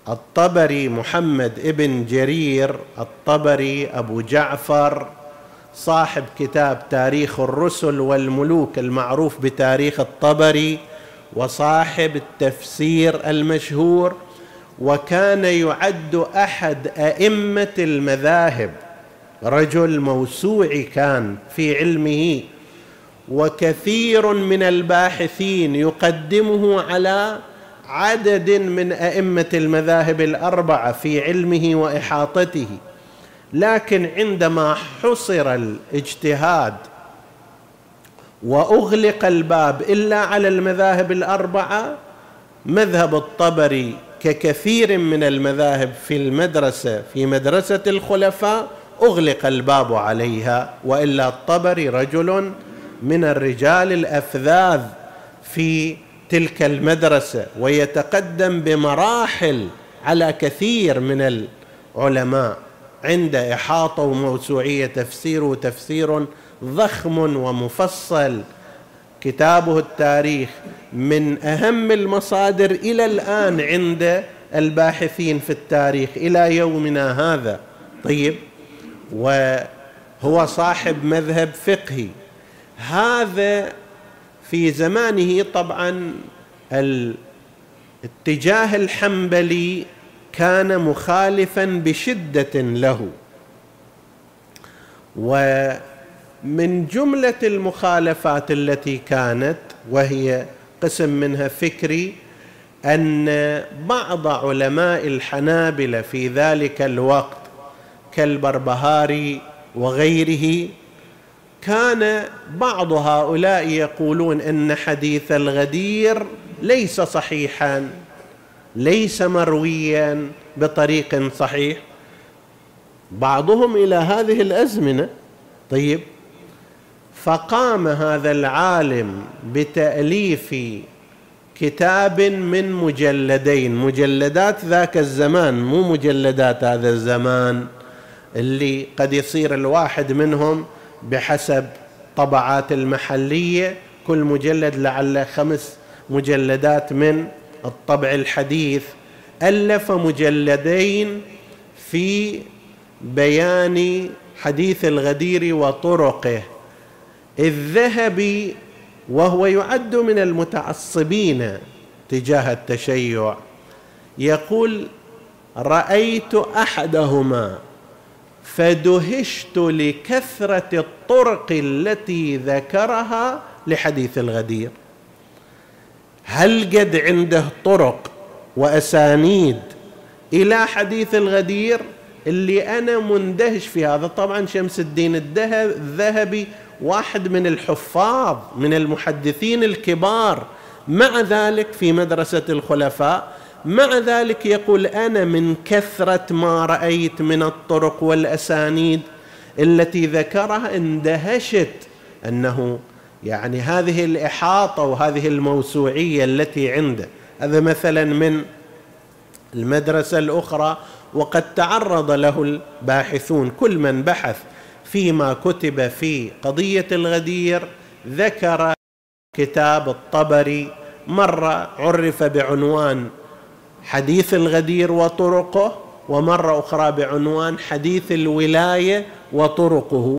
الطبري محمد ابن جرير الطبري أبو جعفر صاحب كتاب تاريخ الرسل والملوك المعروف بتاريخ الطبري، وصاحب التفسير المشهور، وكان يعد أحد أئمة المذاهب، رجل موسوعي كان في علمه، وكثير من الباحثين يقدمه على عدد من أئمة المذاهب الأربعة في علمه وإحاطته. لكن عندما حصر الاجتهاد وأغلق الباب إلا على المذاهب الأربعة، مذهب الطبري ككثير من المذاهب في مدرسة الخلفاء أغلق الباب عليها، وإلا الطبري رجل من الرجال الأفذاذ في تلك المدرسة، ويتقدم بمراحل على كثير من العلماء، عند إحاطة وموسوعية، تفسيره تفسير ضخم ومفصل. كتابه التاريخ من أهم المصادر إلى الآن عند الباحثين في التاريخ إلى يومنا هذا. طيب، وهو صاحب مذهب فقهي. هذا في زمانه طبعا الاتجاه الحنبلي كان مخالفا بشدة له، ومن جملة المخالفات التي كانت، وهي قسم منها فكري، أن بعض علماء الحنابلة في ذلك الوقت كالبربهاري وغيره، كان بعض هؤلاء يقولون أن حديث الغدير ليس صحيحا، ليس مرويا بطريق صحيح، بعضهم إلى هذه الأزمنة. طيب، فقام هذا العالم بتأليف كتاب من مجلدين، مجلدات ذاك الزمان، مو مجلدات هذا الزمان اللي قد يصير الواحد منهم بحسب طبعات المحلية كل مجلد لعل 5 مجلدات من الطبع الحديث. ألف مجلدين في بيان حديث الغدير وطرقه. الذهبي وهو يعد من المتعصبين تجاه التشيع يقول: رأيت أحدهما فدهشت لكثرة الطرق التي ذكرها لحديث الغدير. هل قد عنده طرق وأسانيد إلى حديث الغدير اللي أنا مندهش في هذا. طبعا شمس الدين الذهبي واحد من الحفاظ من المحدثين الكبار، مع ذلك في مدرسة الخلفاء، مع ذلك يقول: أنا من كثرة ما رأيت من الطرق والأسانيد التي ذكرها اندهشت، أنه يعني هذه الإحاطة وهذه الموسوعية التي عنده. هذا مثلا من المدرسة الأخرى، وقد تعرض له الباحثون، كل من بحث فيما كتب في قضية الغدير ذكر كتاب الطبري، مرة عرف بعنوان حديث الغدير وطرقه، ومرة أخرى بعنوان حديث الولاية وطرقه.